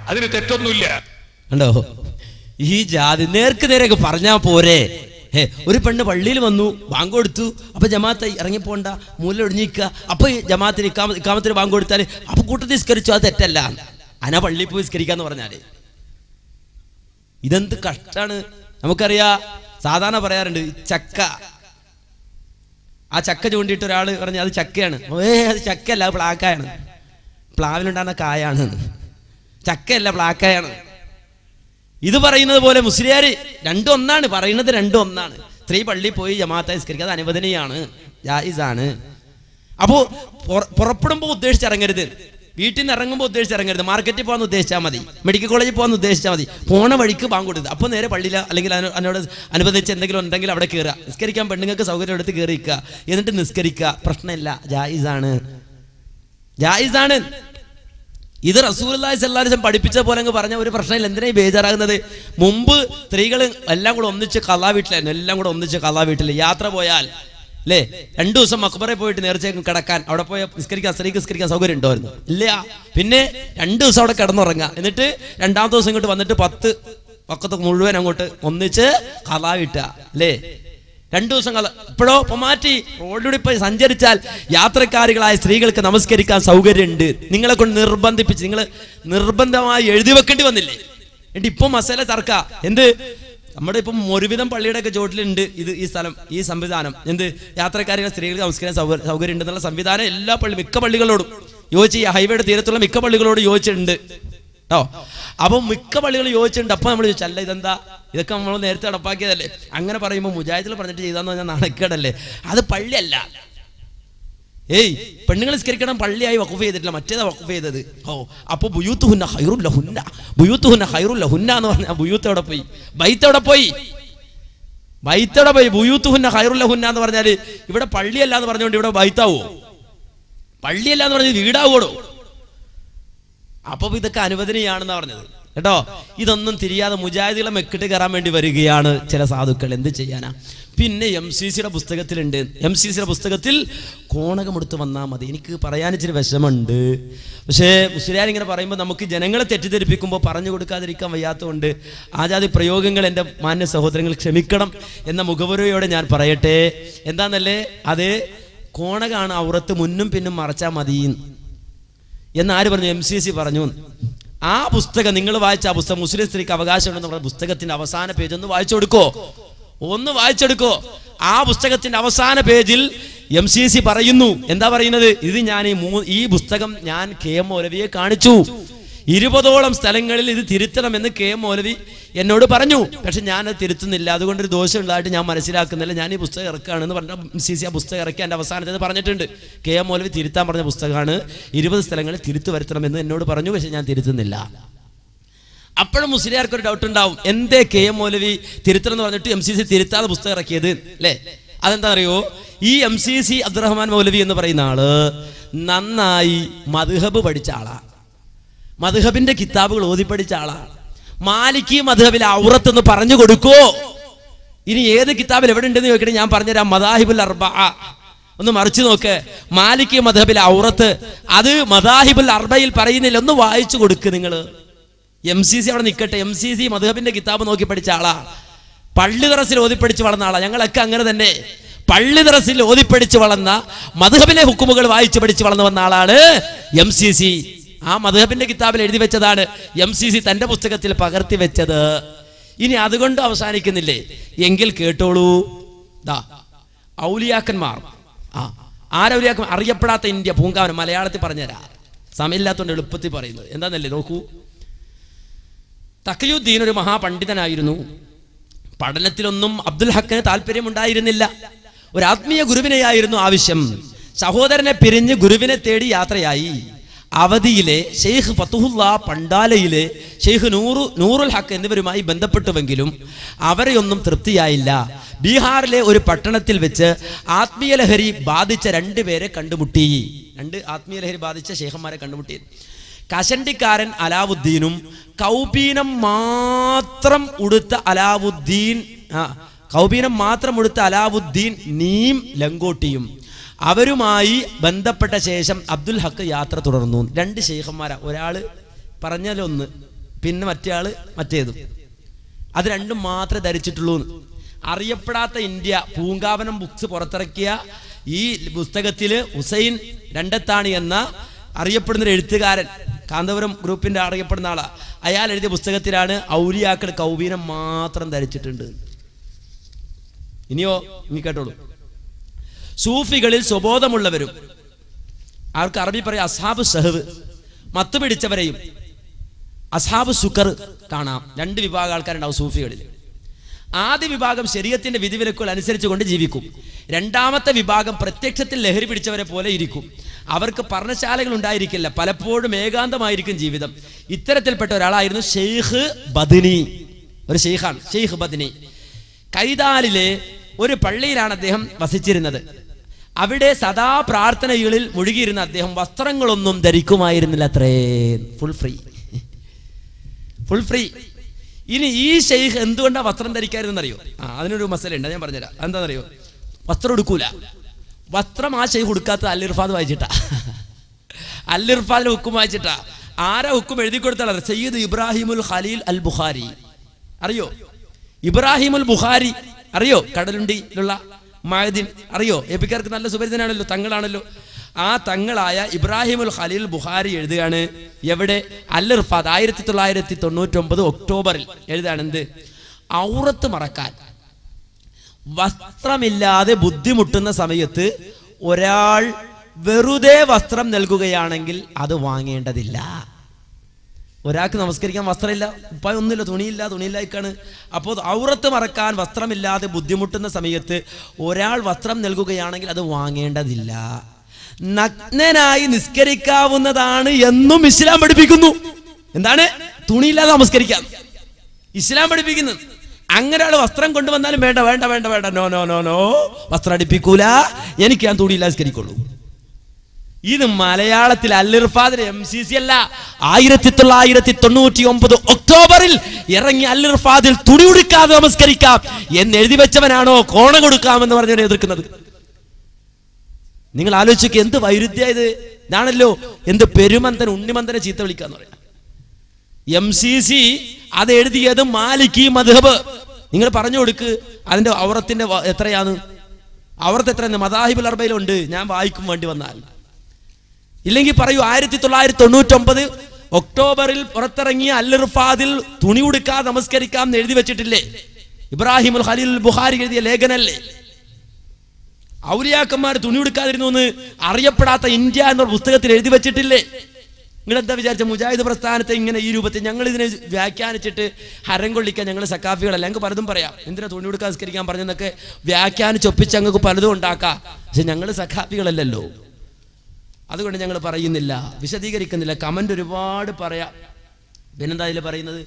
അതിന് തെറ്റൊന്നുമില്ല. ഉണ്ടോ? ഈ ജാതി നേർക്ക് നേരെയൊക്കെ പറഞ്ഞാ പോരെ. ഒരു പെണ്ണ് പള്ളിയിൽ വന്നു, ബാങ്ക് കൊടുത്തു, അപ്പൊ ജമാഅത്ത് ഇറങ്ങിപ്പോണ്ട, മൂല ഒഴിഞ്ഞിക്കുക. അപ്പൊ ജമാഅത്തിന് ഇക്കാമത്തിന് ബാങ്ക് കൊടുത്താൽ അപ്പൊ കൂട്ടത്തിൽ നിസ്കരിച്ചു, അത് തെറ്റല്ല. അനാ പള്ളിയിൽ പോയി നിസ്കരിക്കാന്ന് പറഞ്ഞാല് ഇതെന്ത് കഷ്ടാണ്. നമുക്കറിയാ, സാധാരണ പറയാറുണ്ട് ചക്ക, ആ ചക്ക ചൂണ്ടിയിട്ട് ഒരാൾ പറഞ്ഞു അത് ചക്കയാണ്. അത് ചക്കയല്ല, അത് പ്ലാക്കായാണ്, പ്ലാവിലുണ്ടാകുന്ന കായാണ്, ചക്കയല്ല പ്ലാക്കായാണ്. ഇത് പറയുന്നത് പോലെ മുസ്ലിയാര് രണ്ടും ഒന്നാണ്, പറയുന്നത് രണ്ടും ഒന്നാണ്. സ്ത്രീ പള്ളിയിൽ പോയി ജമാഅത്ത് നിസ്കരിക്കുക, അത് അനുവദനീയാണ്, ജായിസാണ്. അപ്പോൾ പുറപ്പെടുമ്പോൾ ഉദ്ദേശിച്ചിറങ്ങരുത്, വീട്ടിൽ നിന്ന് ഇറങ്ങുമ്പോൾ ഉദ്ദേശിച്ചിറങ്ങരുത്. മാർക്കറ്റിൽ പോകാൻ ഉദ്ദേശിച്ചാൽ മതി, മെഡിക്കൽ കോളേജിൽ പോകാൻ ഉദ്ദേശിച്ചാൽ മതി. പോണ വഴിക്ക് ബാങ്ക് കൊടുത്ത് അപ്പോൾ നേരെ പള്ളിയില അല്ലെങ്കിൽ അതിനോട് അനുബന്ധിച്ച് എന്തെങ്കിലും ഉണ്ടെങ്കിൽ അവിടെ കയറുക. നിസ്കരിക്കാൻ പെണ്ണുങ്ങൾക്ക് സൗകര്യം എടുത്ത് കയറിക്കുക, എന്നിട്ട് നിസ്കരിക്കുക, പ്രശ്നമില്ല, ജായിസാണ്, ജായിസാണ്. ഇത് റസൂലുള്ളാഹി സ്വല്ലല്ലാഹു അലൈഹി വസല്ലം പഠിപ്പിച്ച പോലെ അങ്ങ് പറഞ്ഞ ഒരു പ്രശ്നമില്ല. എന്തിനാ ബേജാറാകുന്നത്? മുമ്പ് സ്ത്രീകൾ എല്ലാം കൂടെ ഒന്നിച്ച് ഖളാ വീട്ടിലായിരുന്നു, എല്ലാം കൂടെ ഒന്നിച്ച് ഖളാ വീട്ടിൽ. യാത്ര പോയാൽ അല്ലേ, 2 ദിവസം മക്ബറയിൽ പോയിട്ട് നേർച്ചയ്ക്ക് കിടക്കാൻ, അവിടെ പോയ നിസ്കരിക്കാൻ, സ്ത്രീക്ക് നിസ്കരിക്കാൻ സൗകര്യം ഉണ്ടായിരുന്നു ഇല്ല. പിന്നെ 2 ദിവസം അവിടെ കിടന്നുറങ്ങുക, എന്നിട്ട് 2ാമത്തെ ദിവസം ഇങ്ങോട്ട് വന്നിട്ട് 10 വഖത്ത് മുഴുവൻ അങ്ങോട്ട് ഒന്നിച്ച് ഖളാ വീട്ടുക അല്ലേ. 2 ദിവസം ഇപ്പോഴോ ഇപ്പൊ മാറ്റി. റോഡിലൂടെ ഇപ്പൊ സഞ്ചരിച്ചാൽ യാത്രക്കാരികളായ സ്ത്രീകൾക്ക് നമസ്കരിക്കാൻ സൗകര്യമുണ്ട്. നിങ്ങളെ കൊണ്ട് നിർബന്ധിപ്പിച്ച്, നിങ്ങൾ നിർബന്ധമായി എഴുതി വെക്കേണ്ടി വന്നില്ലേ? എന്നിട്ട് ഇപ്പൊ മസാല തർക്ക എന്ത്? നമ്മുടെ ഇപ്പം ഒരുവിധം പള്ളിയുടെ ഒക്കെ ചോട്ടിലുണ്ട് ഇത്, ഈ സ്ഥലം, ഈ സംവിധാനം. എന്ത്? യാത്രക്കാരികൾ സ്ത്രീകൾക്ക് നമസ്കരിക്കാൻ സൗകര്യം ഉണ്ടെന്നുള്ള സംവിധാനം എല്ലാ മിക്ക പള്ളികളോടും യോജിച്ച്, ഈ ഹൈവേയുടെ തീരത്തുള്ള മിക്ക പള്ളികളോട് യോജിച്ചിട്ടുണ്ട് കേട്ടോ. അപ്പൊ മിക്ക പള്ളികൾ യോജിച്ചിട്ടുണ്ട്. അപ്പൊ നമ്മൾ ചോദിച്ചു, അല്ല ഇതെന്താ, ഇതൊക്കെ നമ്മൾ നേരത്തെ നടപ്പാക്കിയതല്ലേ? അങ്ങനെ പറയുമ്പോൾ മുജാഹിദിൽ പറഞ്ഞിട്ട് ചെയ്താന്ന് പറഞ്ഞാൽ നാണക്കേടല്ലേ? അത് പള്ളിയല്ല. പെണ്ണുങ്ങൾ നിസ്കരിക്കണം, പള്ളിയായി വഖഫ് ചെയ്തിട്ടില്ല, മറ്റേതാ വഖഫ് ചെയ്തത്. അപ്പൊ ബുയൂത്തുഹുന്ന ഖൈറുൽ ലഹുന്ന, ബുയൂത്തുഹുന്ന ഖൈറുൽ ലഹുന്ന എന്ന് പറഞ്ഞാൽ ബുയൂത്ത് എവിടെ പോയി? ബൈത്ത് എവിടെ പോയി? ബൈത്ത് എവിടെ പോയി? ബുയൂത്തുഹുന്ന ഖൈറുൽ ലഹുന്ന എന്ന് പറഞ്ഞാൽ ഇവിടെ പള്ളിയല്ല എന്ന് പറഞ്ഞുകൊണ്ട് ഇവിടെ ബൈത്താവോ? പള്ളിയല്ല എന്ന് പറഞ്ഞാൽ വീടാവോടോ? അപ്പൊ ഇതൊക്കെ അനുവദനീയാണെന്നാ പറഞ്ഞത് കേട്ടോ. ഇതൊന്നും തിരിയാതെ മുജാഹിദികളെ മെക്കിട്ട് കയറാൻ വേണ്ടി വരികയാണ് ചില സാധുക്കൾ. എന്ത് ചെയ്യാനാ? പിന്നെ MCCയുടെ പുസ്തകത്തിലുണ്ട്, MCCയുടെ പുസ്തകത്തിൽ കോണകമെടുത്ത് വന്നാൽ മതി. എനിക്ക് പറയാൻ ഇച്ചിരി വിഷമമുണ്ട്, പക്ഷേ മുസ്ലിയാർ ഇങ്ങനെ പറയുമ്പോൾ നമുക്ക് ജനങ്ങളെ തെറ്റിദ്ധരിപ്പിക്കുമ്പോൾ പറഞ്ഞു കൊടുക്കാതിരിക്കാൻ വയ്യാത്തതുകൊണ്ട് ആജാതി പ്രയോഗങ്ങൾ എൻ്റെ മാന്യ സഹോദരങ്ങൾ ക്ഷമിക്കണം എന്ന മുഖവുരയോടെ ഞാൻ പറയട്ടെ. എന്താന്നല്ലേ, അത് കോണകാണ്, ഔറത്ത് മുന്നും പിന്നും മറച്ചാൽ മതി എന്നാര് പറഞ്ഞു? MCC പറഞ്ഞു. ആ പുസ്തകം നിങ്ങൾ വായിച്ച ആ പുസ്തകം, മുസ്ലിം സ്ത്രീക്ക് അവകാശമുണ്ടെന്ന് പറഞ്ഞ പുസ്തകത്തിന്റെ അവസാന പേജ് ഒന്ന് വായിച്ചു കൊടുക്കോ, ഒന്ന് വായിച്ചെടുക്കോ. ആ പുസ്തകത്തിന്റെ അവസാന പേജിൽ MCC പറയുന്നു, എന്താ പറയുന്നത്? ഇത് ഞാൻ ഈ പുസ്തകം ഞാൻ KM മൗലവിയെ കാണിച്ചു, 20ഓളം സ്ഥലങ്ങളിൽ ഇത് തിരുത്തണമെന്ന് KM മൗലവി എന്നോട് പറഞ്ഞു. പക്ഷെ ഞാനത് തിരുത്തുന്നില്ല, അതുകൊണ്ടൊരു ദോഷം ഉള്ളതായിട്ട് ഞാൻ മനസ്സിലാക്കുന്നില്ല, ഞാൻ ഈ പുസ്തകം ഇറക്കുകയാണെന്ന് പറഞ്ഞ MCC ആ പുസ്തകം ഇറക്കി എൻ്റെ അവസാനത്തേത് പറഞ്ഞിട്ടുണ്ട്. KM മൗലവി തിരുത്താൻ പറഞ്ഞ പുസ്തകമാണ്, 20 സ്ഥലങ്ങളിൽ തിരുത്തു വരുത്തണമെന്ന് എന്നോട് പറഞ്ഞു, പക്ഷെ ഞാൻ തിരുത്തുന്നില്ല. അപ്പോഴും മുസ്ലിയാർക്കൊരു ഡൗട്ട് ഉണ്ടാവും, എന്തേ KM മൗലവി തിരുത്തണം എന്ന് പറഞ്ഞിട്ട് MCC തിരുത്താതെ പുസ്തകം ഇറക്കിയത് അല്ലേ? അതെന്താ അറിയോ? ഈ MCC അബ്ദുറഹ്മാൻ മൗലവി എന്ന് പറയുന്ന ആള് നന്നായി മദ്ഹബ് പഠിച്ച ആളാ, മദ്ഹബിന്റെ കിതാബുകൾ ഓതി പഠിച്ച ആളാണ്. മാലിക്കി മദ്ഹബിൽ ഔറത്ത് എന്ന് പറഞ്ഞു കൊടുക്കോ? ഇനി ഏത് കിതാബിൽ എവിടെ ഉണ്ടെന്ന് ചോദിക്കണേ, ഞാൻ പറഞ്ഞുതരാം. മദാഹിബുൽ അർബഅ ഒന്ന് മറിച്ച് നോക്ക്. മാലിക്കി മദ്ഹബിൽ ഔറത്ത്, അത് മദാഹിബുൽ അർബയിൽ പറയുന്നില്ല, ഒന്ന് വായിച്ചു കൊടുക്ക് നിങ്ങൾ. MCC അവിടെ നിൽക്കട്ടെ. MCC മദ്ഹബിന്റെ കിതാബ് നോക്കി പഠിച്ച ആളാ, പള്ളി ദറസിൽ ഓതിപ്പടിച്ച് വളർന്ന ആളാ. ഞങ്ങളൊക്കെ അങ്ങനെ തന്നെ പള്ളി ദറസിൽ ഓതിപ്പടിച്ച് വളർന്ന, മദ്ഹബിലെ ഹുക്കുമുകൾ വായിച്ചു പഠിച്ച് വളർന്നു വന്ന ആളാണ് MCC. ആ മദ്ഹബിന്റെ കിതാബിൽ എഴുതി വെച്ചതാണ് MCC തന്റെ പുസ്തകത്തിൽ പകർത്തി വെച്ചത്. ഇനി അതുകൊണ്ട് അവസാനിക്കുന്നില്ലേ? എങ്കിൽ കേട്ടോളൂ. ഔലിയാക്കന്മാർ, ആരൗലിയാക്കന്മാർ? അറിയപ്പെടാത്ത ഇന്ത്യ പൂങ്കാവനം. മലയാളത്തിൽ പറഞ്ഞുതരാം, സമയമില്ലാത്തതുകൊണ്ട് എളുപ്പത്തിൽ പറയുന്നത്. എന്താന്നല്ലേ, നോക്കൂ. തഖിയുദ്ദീൻ ഒരു മഹാപണ്ഡിതനായിരുന്നു. പഠനത്തിലൊന്നും അബ്ദുൽ ഹക്കിന് താല്പര്യമുണ്ടായിരുന്നില്ല. ഒരു ആത്മീയ ഗുരുവിനെയായിരുന്നു ആവശ്യം. സഹോദരനെ പിരിഞ്ഞ് ഗുരുവിനെ തേടി യാത്രയായി. അവധിയിലെ ഷെയ്ഖ് ഫതുഹുല്ലാ, പണ്ടാലയിലെ ഷെയ്ഖ് നൂറുൽ ഹക്ക് എന്നിവരുമായി ബന്ധപ്പെട്ടുവെങ്കിലും അവരെയൊന്നും തൃപ്തിയായില്ല. ബീഹാറിലെ ഒരു പട്ടണത്തിൽ വെച്ച് ആത്മീയ ലഹരി ബാധിച്ച 2 പേരെ കണ്ടുമുട്ടി. 2 ആത്മീയ ലഹരി ബാധിച്ച ഷെയ്ഖന്മാരെ കണ്ടുമുട്ടി. കശണ്ടിക്കാരൻ അലാവുദ്ദീനും കൗപീനം മാത്രം ഉടുത്ത അലാവുദ്ദീൻ നീം ലങ്കോട്ടിയും. അവരുമായി ബന്ധപ്പെട്ട ശേഷം അബ്ദുൽ ഹക്ക് യാത്ര തുടർന്നു. 2 ശൈഖന്മാരാ, ഒരാള് പറഞ്ഞാലൊന്ന്, പിന്നെ മറ്റേ ആള് മറ്റേതും. അത് രണ്ടും മാത്രമേ ധരിച്ചിട്ടുള്ളൂ. അറിയപ്പെടാത്ത ഇന്ത്യ പൂങ്കാവനം ബുക്സ് പുറത്തിറക്കിയ ഈ പുസ്തകത്തില് ഹുസൈൻ രണ്ടത്താണി എന്ന അറിയപ്പെടുന്നൊരു എഴുത്തുകാരൻ, കാന്തപുരം ഗ്രൂപ്പിന്റെ അറിയപ്പെടുന്ന ആളാ, അയാൾ എഴുതിയ പുസ്തകത്തിലാണ് ഔലിയാക്കൾ കൗബീനം മാത്രം ധരിച്ചിട്ടുണ്ട്. ഇനിയോ ഇനി കേട്ടോളൂ. സൂഫികളിൽ സ്വബോധമുള്ളവരും, അവർക്ക് അറബി പറയാം അസ്ഹാബ് സഹവ്, മത്ത് പിടിച്ചവരെയും അസ്ഹാബ് സുക്കർ കാണാം. രണ്ട് വിഭാഗം ആൾക്കാരുണ്ടാവും സൂഫികളിൽ. ആദ്യ വിഭാഗം ശരീഅത്തിന്റെ വിധിവിലക്കുകൾ അനുസരിച്ചുകൊണ്ട് ജീവിക്കും. രണ്ടാമത്തെ വിഭാഗം പ്രത്യക്ഷത്തിൽ ലഹരി പിടിച്ചവരെ പോലെ ഇരിക്കും. അവർക്ക് പർണശാലകൾ ഉണ്ടായിരിക്കില്ല, പലപ്പോഴും ഏകാന്തമായിരിക്കും ജീവിതം. ഇത്തരത്തിൽപ്പെട്ട ഒരാളായിരുന്നു ഷെയ്ഖ് ബദ്നി. ഒരു ഷെയ്ഖാണ് ഷെയ്ഖ് ബദ്നി. കൈതാലിലെ ഒരു പള്ളിയിലാണ് അദ്ദേഹം വസിച്ചിരുന്നത്. അവിടെ സദാ പ്രാർത്ഥനകളിൽ മുഴുകിയിരുന്ന അദ്ദേഹം വസ്ത്രങ്ങളൊന്നും ധരിക്കുമായിരുന്നില്ല. അത്രേ, ഫുൾ ഫ്രീ, ഫുൾ ഫ്രീ. ഇനി ഈ ഷെയ്ഖ് എന്തുകൊണ്ടാണ് വസ്ത്രം ധരിക്കാതിരുന്നറിയോ? അതിനൊരു മസലുണ്ട്, ഞാൻ പറഞ്ഞുതരാം. എന്താണെന്നറിയോ? വസ്ത്രം എടുക്കൂല. വസ്ത്രം ആ ഷെയ്ഖ് കൊടുക്കാത്തത് അൽ-ഇർഫാദ് വായിച്ചിട്ടാ. അൽ-ഇർഫാദിന്റെ ഹുക്കും വായിച്ചിട്ടാ. ആരാ ഹുക്കും എഴുതി കൊടുത്താൽ? സയ്യിദ് ഇബ്രാഹിമുൽ ഖലീൽ അൽ ബുഖാരി. അറിയോ ഇബ്രാഹിമുൽ ബുഖാരി? അറിയോ? കടലുണ്ടിയിലുള്ള മഅദിൻ അറിയോ? എപ്പിക്കാർക്ക് നല്ല സുപരിചിതനാണല്ലോ, തങ്ങളാണല്ലോ. ആ തങ്ങളായ ഇബ്രാഹിമുൽ ഖലീൽ ബുഖാരി എഴുതുകയാണ്. എവിടെ? അൽ-ഇർഫാദ് 1999 ഒക്ടോബറിൽ എഴുതുകയാണ്. എന്ത്? ഔറത്ത് മറക്കാൻ വസ്ത്രമില്ലാതെ ബുദ്ധിമുട്ടുന്ന സമയത്ത് ഒരാൾ വെറുതെ വസ്ത്രം നൽകുകയാണെങ്കിൽ അത് വാങ്ങേണ്ടതില്ല. ഒരാൾക്ക് നമസ്കരിക്കാൻ വസ്ത്രമില്ല, ഉപ്പായ ഒന്നുമില്ല, തുണിയില്ലായിക്കാണ്. അപ്പോൾ ഔറത്ത് മറക്കാൻ വസ്ത്രമില്ലാതെ ബുദ്ധിമുട്ടുന്ന സമയത്ത് ഒരാൾ വസ്ത്രം നൽകുകയാണെങ്കിൽ അത് വാങ്ങേണ്ടതില്ല. നഗ്നനായി നിസ്കരിക്കാവുന്നതാണ് എന്നും ഇസ്ലാം പഠിപ്പിക്കുന്നു. എന്താണ്? തുണിയില്ലാതെ നമസ്കരിക്കാം ഇസ്ലാം പഠിപ്പിക്കുന്നത്. അങ്ങനെ ആൾ വസ്ത്രം കൊണ്ടുവന്നാലും വേണ്ട വേണ്ട വേണ്ട വേണ്ട, നോ നോ നോ നോ, വസ്ത്രം അടിപ്പിക്കൂല, എനിക്ക് ഞാൻ തുണിയില്ലാതെ നിസ്കരിക്കുള്ളൂ. ഇത് മലയാളത്തിൽ അൽ-ഇർഫാദിലെ MCC അല്ല, 1999 ഒക്ടോബറിൽ ഇറങ്ങി അൽ-ഇർഫാദിൽ തുണി ഉടുക്കാതെ നമസ്കരിക്കാം എന്ന് എഴുതി വെച്ചവനാണോ കോണ കൊടുക്കാമെന്ന് പറഞ്ഞവനെ എതിർക്കുന്നത്? നിങ്ങൾ ആലോചിക്കുക, എന്ത് വൈരുദ്ധ്യ ഇത്! ഇതാണല്ലോ എന്ത് പെരുമന്തൻ ഉണ്ണിമന്തനെ ചീത്ത വിളിക്കാന്ന് പറയാം. MCC അത് എഴുതിയത് മാലിക്കി മദ്ഹബ്. നിങ്ങൾ പറഞ്ഞു കൊടുക്ക് അതിന്റെ ഔറത്തിന്റെ എത്രയാണ്, ഔറത്ത് എത്രയാണ്? മദാഹിബുൽ അർബയിലുണ്ട്, ഞാൻ വായിക്കും വേണ്ടി വന്നാൽ. ഇല്ലെങ്കിൽ പറയൂ, 1999 ഒക്ടോബറിൽ പുറത്തിറങ്ങിയ അൽ-ഇർഫാദിൽ തുണി ഉടുക്കാതെ നമസ്കരിക്കാം എന്ന് എഴുതി വെച്ചിട്ടില്ലേ? ഇബ്രാഹിമുൽ ഖലീൽ ബുഖാരി എഴുതിയ ലേഖനല്ലേ? ഔലിയാക്കന്മാർ തുണി ഉടുക്കാതിരുന്നു എന്ന് അറിയപ്പെടാത്ത ഇന്ത്യ എന്ന പുസ്തകത്തിൽ എഴുതി വെച്ചിട്ടില്ലേ? നിങ്ങൾ എന്താ വിചാരിച്ച മുജാഹിദ് പ്രസ്ഥാനത്തെ ഇങ്ങനെ ഈ രൂപത്തിൽ ഞങ്ങൾ ഇതിനെ വ്യാഖ്യാനിച്ചിട്ട് ഹരം കൊള്ളിക്കാൻ ഞങ്ങൾ സക്കാഫികളല്ല? ഞങ്ങൾക്ക് പലതും പറയാം. എന്തിനാ തുണി ഉടുക്കാൻ നിസ്കരിക്കാൻ പറഞ്ഞെന്നൊക്കെ വ്യാഖ്യാനിച്ചൊപ്പിച്ച് ഞങ്ങൾക്ക് പലതും ഉണ്ടാക്കാം. പക്ഷെ ഞങ്ങൾ സക്കാഫികളല്ലല്ലോ. അതുകൊണ്ട് ഞങ്ങൾ പറയുന്നില്ല, വിശദീകരിക്കുന്നില്ല. കമന്റ് ഒരുപാട് പറയാം. പിന്നെന്താ ഇതിൽ പറയുന്നത്?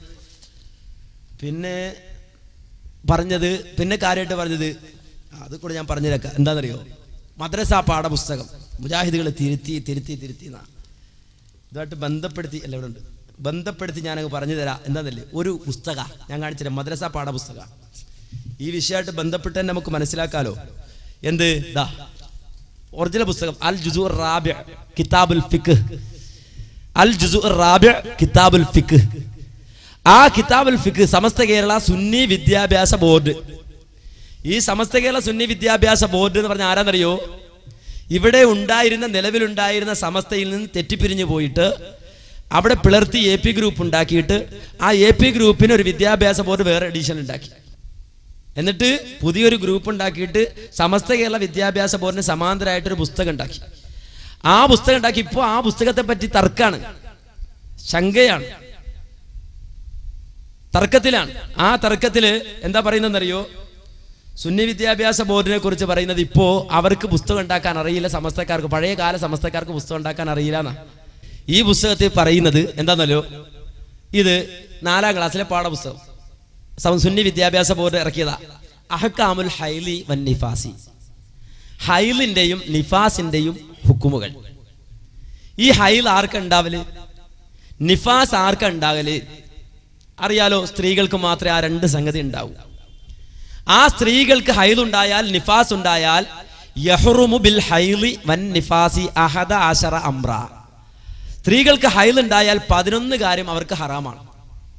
പിന്നെ കാര്യമായിട്ട് പറഞ്ഞത് അത് കൂടെ ഞാൻ പറഞ്ഞിരക്കാം. എന്താണെന്നറിയോ? മദ്രസ പാഠപുസ്തകം മുജാഹിദുകൾ തിരുത്തി ഇതായിട്ട് ബന്ധപ്പെടുത്തി ഞാനങ്ങ് പറഞ്ഞു തരാം. എന്താണെന്നല്ലേ, ഒരു പുസ്തക ഞാൻ കാണിച്ചുതരാം, മദ്രസ പാഠപുസ്തകം. ഈ വിഷയമായിട്ട് ബന്ധപ്പെട്ട് തന്നെ നമുക്ക് മനസ്സിലാക്കാലോ. എന്ത്? ദാ ഒറിജിനൽ പുസ്തകം, അൽ ജുസു റാബിഅ കിതാബുൽ ഫിഖ്. അൽ ജുസു റാബിഅ കിതാബുൽ ഫിഖ്. ആ കിതാബുൽ ഫിഖ് സമസ്ത കേരള സുന്നി വിദ്യാഭ്യാസ ബോർഡ്. ഈ സമസ്ത കേരള സുന്നി വിദ്യാഭ്യാസ ബോർഡ് എന്ന് പറഞ്ഞാൽ ആരാന്നറിയോ? ഇവിടെ നിലവിലുണ്ടായിരുന്ന സമസ്തയിൽ നിന്ന് തെറ്റിപ്പിരിഞ്ഞു പോയിട്ട് അവിടെ പിളർത്തി AP ഗ്രൂപ്പ് ഉണ്ടാക്കിയിട്ട് ആ AP ഗ്രൂപ്പിന് ഒരു വിദ്യാഭ്യാസ ബോർഡ് വേറെ എഡിഷൻ ഉണ്ടാക്കി. എന്നിട്ട് പുതിയൊരു ഗ്രൂപ്പ് ഉണ്ടാക്കിയിട്ട് സമസ്ത കേരള വിദ്യാഭ്യാസ ബോർഡിന് സമാന്തരമായിട്ടൊരു പുസ്തകം ഉണ്ടാക്കി. ആ പുസ്തകം ഉണ്ടാക്കി ഇപ്പോൾ ആ പുസ്തകത്തെ പറ്റി തർക്കാണ്, ശങ്കയാണ്, തർക്കത്തിലാണ്. ആ തർക്കത്തില് എന്താ പറയുന്നതെന്നറിയോ? സുന്നി വിദ്യാഭ്യാസ ബോർഡിനെ കുറിച്ച് പറയുന്നത് ഇപ്പോ അവർക്ക് പുസ്തകം ഉണ്ടാക്കാൻ അറിയില്ല, സമസ്തക്കാർക്ക്, പഴയ കാല സമസ്തക്കാർക്ക് പുസ്തകം ഉണ്ടാക്കാൻ അറിയില്ല എന്നാ. ഈ പുസ്തകത്തിൽ പറയുന്നത് എന്താണെന്നല്ലോ, ഇത് 4ാം ക്ലാസ്സിലെ പാഠപുസ്തകം സുന്നി വിദ്യാഭ്യാസ ബോർഡ് ഇറക്കിയതാ. അഹ്കാമുൽ ഹൈലി വൻ നിഫാസി, ഹൈലിന്റെയും നിഫാസിന്റെയും ഹുക്കുമുകൾ. ഈ ഹൈൽ ആർക്കുണ്ടാവല്, നിഫാസ് ആർക്കുണ്ടാകല് അറിയാലോ? സ്ത്രീകൾക്ക് മാത്രമേ ആ 2 സംഗതി ഉണ്ടാവൂ. ആ സ്ത്രീകൾക്ക് ഹൈലുണ്ടായാൽ, നിഫാസ് ഉണ്ടായാൽ, യഹ്റുമു ബിൽ ഹൈലി വൻ നിഫാസി 11 അംറ. സ്ത്രീകൾക്ക് ഹൈലുണ്ടായാൽ 11 കാര്യം അവർക്ക് ഹറാമാണ്.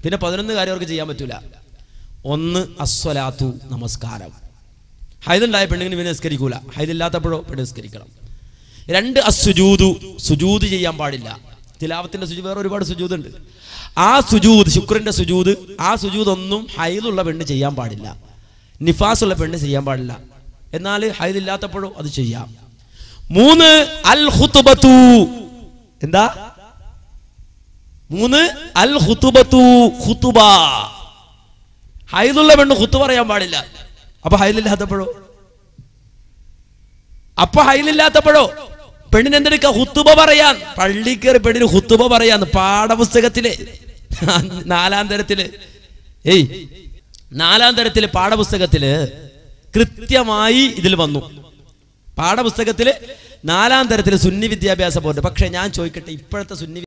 പിന്നെ 11 കാര്യം അവർക്ക് ചെയ്യാൻ പറ്റൂല. 1 അസ്വലാത്തു, നമസ്കാരം. ഹൈദുണ്ടായ പെണ്ണിന് പിന്നെ നിസ്കരിക്കൂല, ഹൈദില്ലാത്തപ്പോഴോ പെണ്ണ് നിസ്കരിക്കണം. 2 അസ്സുജൂദു, സുജൂദ് ചെയ്യാൻ പാടില്ല. തിലാവത്തിന്റെ സുജൂദ്, വേറെ ഒരുപാട് സുജൂദ് ഉണ്ട്. ആ സുജൂദ്, ശുക്രന്റെ സുജൂദ്, ആ സുജൂദ് ഒന്നും ഹൈദുള്ള പെണ്ണ് ചെയ്യാൻ പാടില്ല, നിഫാസുള്ള പെണ്ണ് ചെയ്യാൻ പാടില്ല. എന്നാൽ ഹൈദില്ലാത്തപ്പോഴോ അത് ചെയ്യാം. 3 അൽ ഖുതുബത്തു. എന്താ? 3 അൽ ഖുതുബത്തു, ഖുതുബ. ഹൈദുള്ള പെണ്ണ് ഖുതുബ പറയാൻ പാടില്ല. അപ്പൊ ഹൈദില്ലാത്തപ്പോഴോ? പെണ്ണിന് എന്തെടുക്ക? ഖുതുബ പറയാൻ. പള്ളി കയറി പെണ്ണിന് ഖുതുബ പറയാന്ന് പാഠപുസ്തകത്തില് 4-ാം തരത്തില് 4-ാം തരത്തില് പാഠപുസ്തകത്തില് കൃത്യമായി ഇതിൽ വന്നു. പാഠപുസ്തകത്തില് 4-ാം തരത്തില് സുന്നി വിദ്യാഭ്യാസ ബോർഡ്. പക്ഷെ ഞാൻ ചോദിക്കട്ടെ, ഇപ്പോഴത്തെ സുന്നി